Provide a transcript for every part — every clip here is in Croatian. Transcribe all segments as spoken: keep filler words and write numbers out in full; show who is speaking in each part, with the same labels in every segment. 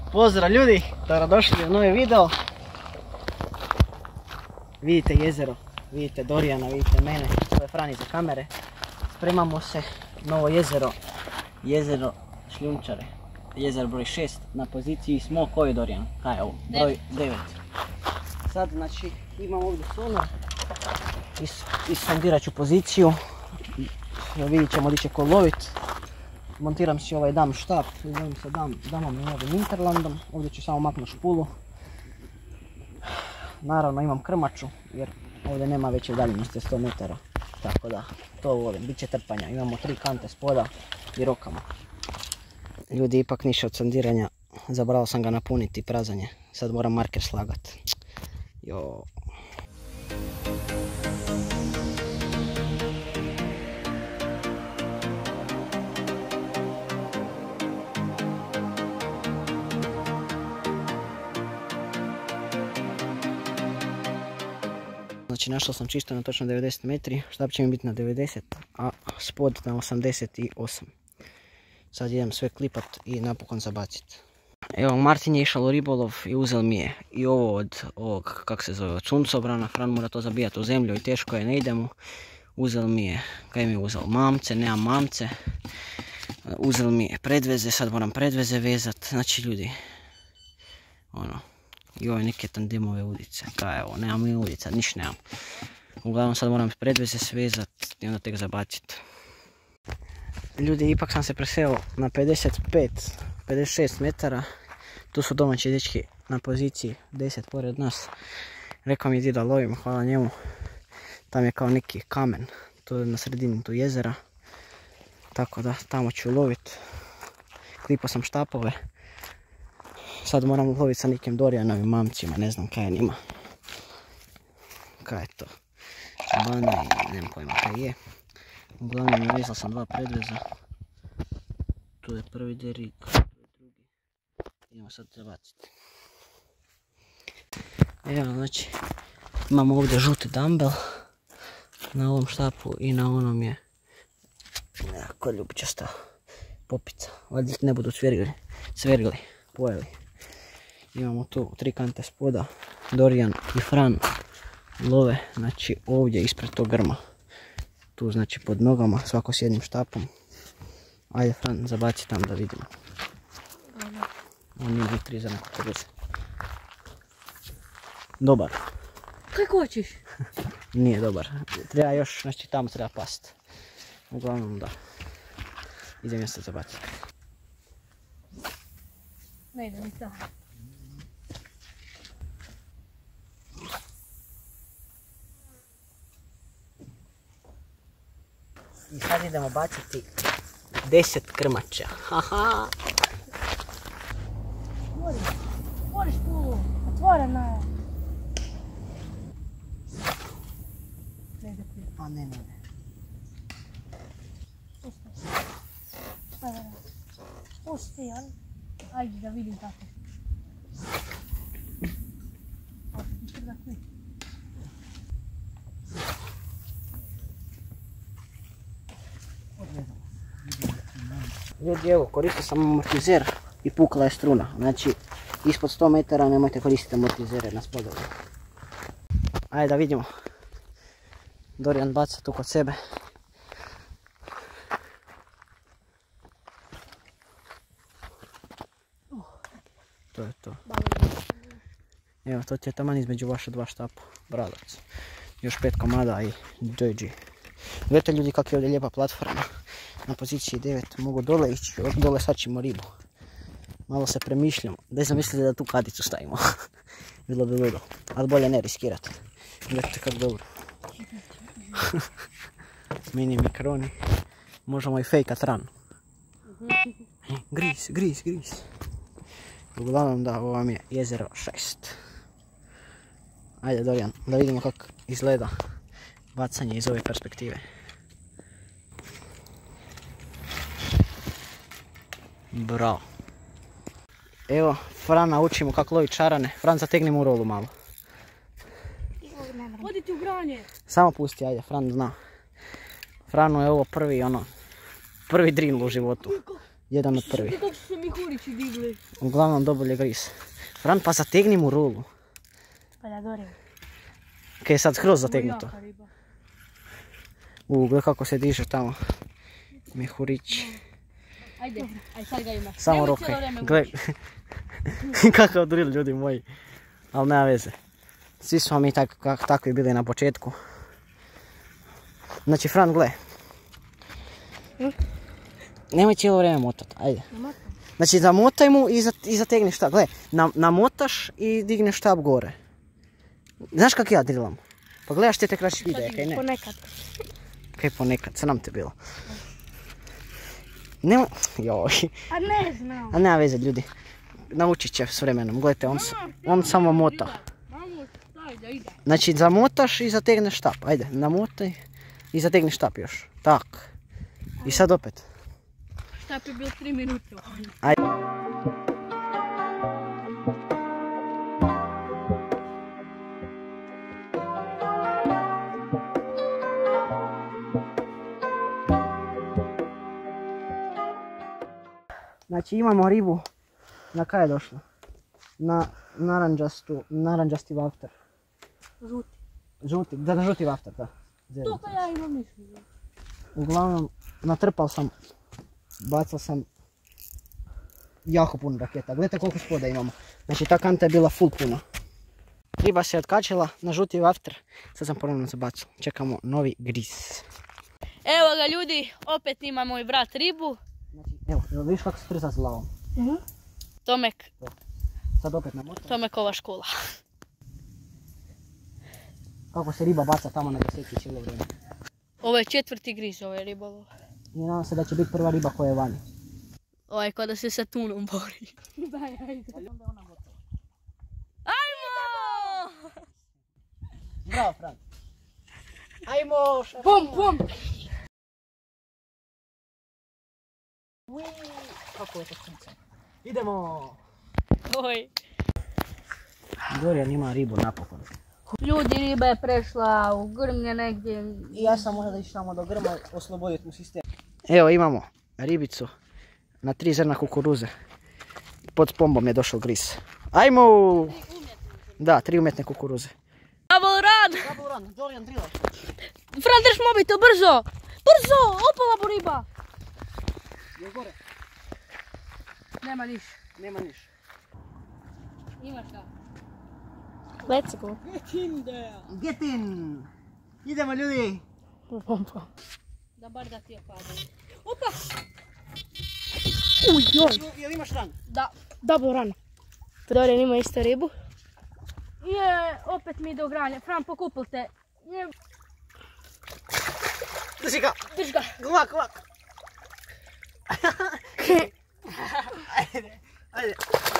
Speaker 1: Pozdrav ljudi, dobrodošli u novi video. Vidite jezero, vidite Dorijana, vidite mene, to je Fran iza kamere. Spremamo se, novo jezero, jezero Šljunčare, jezero broj šest. Na poziciji smo, koji je Dorijan? Kaj je ovo? Broj devet. Sad znači imam ovdje sonar, Is, isondirat ću poziciju, vidjet ćemo gdje će ko lovit. Montiram si ovaj dam štap, zovem se dam, damom i ovim Interlandom, ovdje ću samo maknuti špulu. Naravno imam krmaču jer ovdje nema veće udaljenosti sto metara, tako da to volim, bit će trpanja. Imamo tri kante spoda i rokama. Ljudi, ipak ništa od sondiranja, zabrao sam ga napuniti prazanje, sad moram marker slagat. Jo. Znači našao sam čisto na točno devedeset metri, štap će mi biti na devedeset, a spod na osamdeset osam. Sad idem sve klipat i napokon zabacit. Evo, Martin je išao u ribolov i uzel mi je i ovo od ovog, kak se zove, od suncobrana. Fran mora to zabijati u zemlju i teško je, ne idemo. Uzel mi je, kaj mi je uzel, mamce, nemam mamce. Uzel mi je predveze, sad moram predveze vezat. Znači ljudi, ono, i ove neke tandemove udice, kaj evo, nemam i udica, niš nemam. Uglavnom sad moram predveze svezat i onda tek zabacit. Ljudi, ipak sam se preseo na pedeset pet, pedeset šest metara. Tu su domaći dečki na poziciji deset pored nas. Rekao mi je di da lovim, hvala njemu. Tam je kao neki kamen, to je na sredini tu jezera. Tako da tamo ću lovit. Klipao sam štapove. Sad moram lovit sa nekim Dorijanovim mamcima, ne znam kaj je njima. Kaj je to? Bane i nemam pojma kaj je. Uglavnom navezao sam dva predveza. Tu je prvi derik, tu je drugi. Idemo sad zabaciti. Evo, znači, imamo ovdje žuti dumbbell. Na ovom štapu i na onom je nekako ljubičasta popica. Valjda ne budu cvergli, cvergli, pojeli. Imamo tu tri kante spoda, Dorijan i Fran love, znači ovdje ispred tog grma. Tu znači pod nogama, svako s jednim štapom. Ajde Fran, zabaci tam da vidimo. On nije tri za neko podeze. Dobar.
Speaker 2: Kako hoćeš?
Speaker 1: Nije dobar. Treba još, znači tamo treba past. Uglavnom da. Idem ja sad zabaciti.
Speaker 2: Ne ide mi to.
Speaker 1: I sad idemo baciti deset krmača. Haha!
Speaker 2: Otvori, otvori špulu, otvorena je.
Speaker 1: A ne, ne, ne.
Speaker 2: Pusti. Pusti, on. Ajde da vidim kako.
Speaker 1: Ljudi, evo, koristio sam amortizer i pukla je struna. Znači, ispod sto metara nemojte koristiti amortizere na spodove. Ajde da vidimo. Dorijan baca tu kod sebe. To je to. Evo, to ti je taman između vaše dva štapa. Bradac. Još pet komada i J G. Gledajte ljudi kako je ovdje lijepa platforma. Na poziciji devet mogu dole ići, dole sačimo ribu. Malo se premišljamo, da sam mislili da tu kadicu stavimo. Bilo bi ludo, ali bolje ne riskirati. Gledajte kako dobro. Mini mikroni. Možemo i fejkat ran. Gris, gris, gris. Uglavnom da, ovo vam je jezero šest. Ajde Dorijan, da vidimo kako izgleda bacanje iz ove perspektive. Bravo. Evo, Frana učimo kako lovi čarane. Fran, zategni mu rolu malo.
Speaker 2: Odi ti u granje.
Speaker 1: Samo pusti, ajde, Fran zna. Franu je ovo prvi, ono, prvi drill u životu. jedan od prvi.
Speaker 2: Dok su se mihurići digli.
Speaker 1: Uglavnom dobili gris. Fran, pa zategni mu rulu.
Speaker 2: Pa da gorim.
Speaker 1: Kaj je sad skroz zategnuto. U, gledaj kako se diže tamo. Mihurić.
Speaker 2: Ajde, aj sad ga imaš.
Speaker 1: Samo roke. Gledaj. Kakav drill, ljudi moji. Ali nema veze. Svi smo mi tak, kak, takvi bili na početku. Znači, Fran, gle. Nemoj cijelo vrijeme motat, ajde. Znači, zamotaj mu i, za, i zategni štab. Gle, nam, namotaš i digneš štab gore. Znaš kak ja drillam? Pa gledaš te te kraći videa, kaj ne?
Speaker 2: Ponekad.
Speaker 1: Kaj ponekad, sram te bilo. Nemoj, joj.
Speaker 2: A ne znam.
Speaker 1: A nema veze, ljudi. Naučit će s vremenom, gledajte, on, on samo mota. Znači, zamotaš i zategneš štap. Ajde, namotaj i zategni štap još. Tak. I sad opet.
Speaker 2: Štap je bio tri minute.
Speaker 1: Ajde. Znači, imamo ribu. Na kaj je došlo? Na naranđastu, naranđasti vafter.
Speaker 2: Žuti.
Speaker 1: Žuti, da, na žuti vafter, da.
Speaker 2: To pa ja imam mišljenje.
Speaker 1: Uglavnom, natrpao sam, bacao sam jako puno raketa. Gledajte koliko spoda imamo. Znači, ta kanta je bila full puna. Riba se otkačila na žuti vafter. Sad sam ponovno zabacil. Čekamo novi gris.
Speaker 2: Evo ga ljudi, opet ima moj brat ribu.
Speaker 1: Znači, evo, evo vidiš kako se trza s glavom.
Speaker 2: Uh-huh. Tomek.
Speaker 1: Sad opet namotam.
Speaker 2: Tomekova škola.
Speaker 1: Kako se riba baca tamo na deseti cijelo vrijeme.
Speaker 2: Ovo je četvrti gris, ovo je ribolov.
Speaker 1: I nadam se da će biti prva riba koja je vani.
Speaker 2: Ovo je kao da se sa tunom bori. Daj, ajde. Ajmo!
Speaker 1: Bravo, Fran. Ajmo!
Speaker 2: Pum, pum!
Speaker 1: Ui, kako je to sunce. Idemo!
Speaker 2: Oj.
Speaker 1: Dorijan ima ribu napokon.
Speaker 2: Ljudi, riba je prešla u grmlje negdje.
Speaker 1: I ja sam možda ići tamo do grma osloboditi mu sistem. Evo imamo ribicu na tri zrna kukuruze. Pod pombom je došao gris. Ajmo! Da, tri umjetne kukuruze.
Speaker 2: Double run!
Speaker 1: Double run, Dorijan drila.
Speaker 2: Fran, drž mobitel, brzo! Brzo! Opala bo riba!
Speaker 1: Je gore?
Speaker 2: Nema niš.
Speaker 1: Nema niš.
Speaker 2: Imaš ga. Let's go.
Speaker 1: Get in there! Get in! Idemo ljudi!
Speaker 2: Da bar da ti je padao. Opa! Uj, joj!
Speaker 1: Jel imaš ran?
Speaker 2: Da, double run. Dorijan ima isto ribu. Je, opet mi ide u granje. Fran, pokupil te. Je.
Speaker 1: Drži ga!
Speaker 2: Drž ga!
Speaker 1: Glak, glak! Ajde, ajde.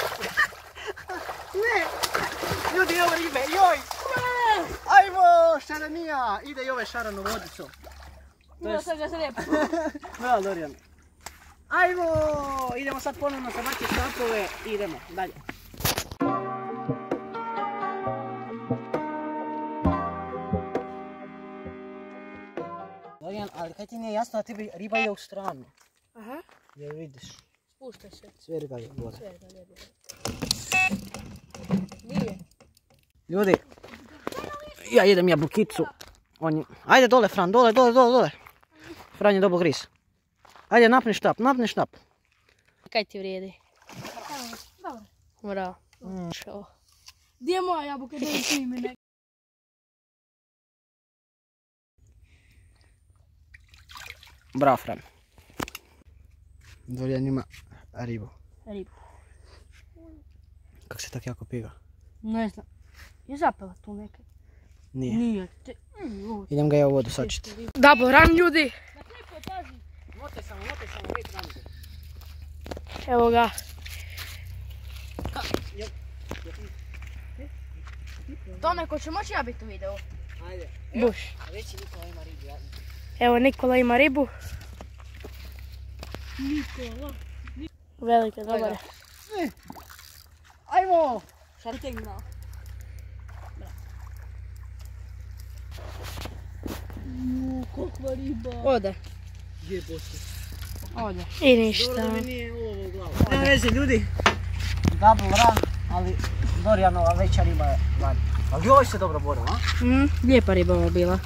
Speaker 1: Ne! Ljudi, evo ribe, joj! Ajmo, šaranija! Ide i ove šaran u vodicu.
Speaker 2: Bilo sam ga slijepo.
Speaker 1: Bravo, Dorijan. Ajmo! Idemo sad ponovno sa baciti štapove i idemo dalje. Dorijan, ali kaj ti nije jasno da ti riba je u stranu?
Speaker 2: Aha.
Speaker 1: Jel vidiš?
Speaker 2: Spušta se.
Speaker 1: Sverga je gore.
Speaker 2: Sverga je gore. Nije.
Speaker 1: Ljudi, ja jedem jabukicu. On je... Ajde dole, Fran, dole, dole, dole, dole. Fran je dobro gris. Ajde, napni štap, napni štap.
Speaker 2: Kaj ti vrijedi? Dobro. Bravo. Mm. Gdje je moja jabuka? Da li ti mi ne...
Speaker 1: Bravo, Fran. Dorijan ima ribu.
Speaker 2: Ribu.
Speaker 1: Kako se tak jako piga?
Speaker 2: Ne znam. Je zapela tu nekaj?
Speaker 1: Nije.
Speaker 2: Nije. Te...
Speaker 1: Idem ga ja u vodu sačiti.
Speaker 2: Double run, ljudi.
Speaker 1: Motaj samo, motaj samo, vidite ramite.
Speaker 2: Evo ga. Tome, ko će moći ja biti u videu?
Speaker 1: Ajde.
Speaker 2: Buš.
Speaker 1: Reći Nikola ima ribu, ja.
Speaker 2: Evo, Nikola ima ribu. Nikola. Velike, dobar.
Speaker 1: Ajmo!
Speaker 2: Šari tegni malo. Uuu, kakva riba. Ode.
Speaker 1: Gdje je poslije? Ovdje.
Speaker 2: I ništa.
Speaker 1: Dobro da mi nije ulovo u glavu. Nema veze ljudi. Double run, ali Dorijanova veća riba je vanje. Ali ovo se dobro borila, a?
Speaker 2: Mm, lijepa riba ovo bila.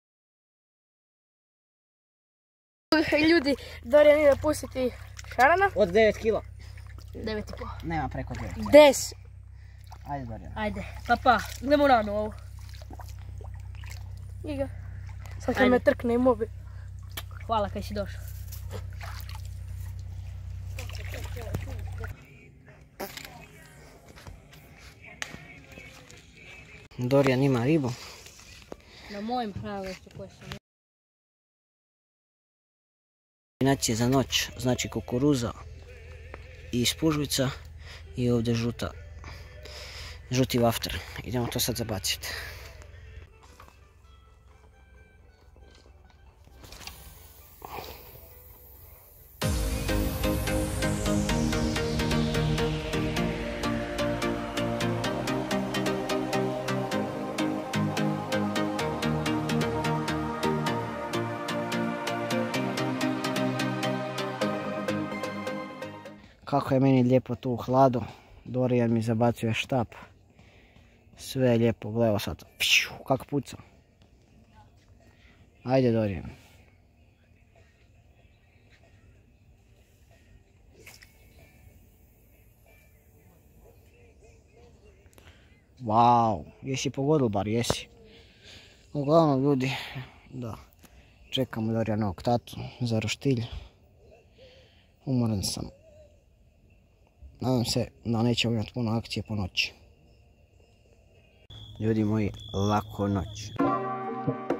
Speaker 2: Ljudi, Dorijan ide pustiti šarana.
Speaker 1: Od devet kila.
Speaker 2: devet i pol.
Speaker 1: Nema preko devet.
Speaker 2: Des.
Speaker 1: Ajde Dorijan.
Speaker 2: Ajde, pa pa, idemo rano ovo. Iga. Sad kad me trkne i mobi. Hvala kaj si došao.
Speaker 1: Dorijan ima ribu.
Speaker 2: Na mojem hraništu koje sam.
Speaker 1: Kombinacije za noć, znači kukuruza i spužvica i ovdje žuta, žuti vafter. Idemo to sad zabaciti. Kako je meni lijepo tu u hladu. Dorijan mi zabacuje štap. Sve je lijepo, gledao sad. Kako puca. Ajde Dorijan. Wow, jesi pogodil bar, jesi. Uglavnom ljudi, da. Čekamo Dorijanovog tatu za roštilj. Umoran sam. Nadam se da nećemo imati puno akcije po noći. Ljudi moji, laku noć.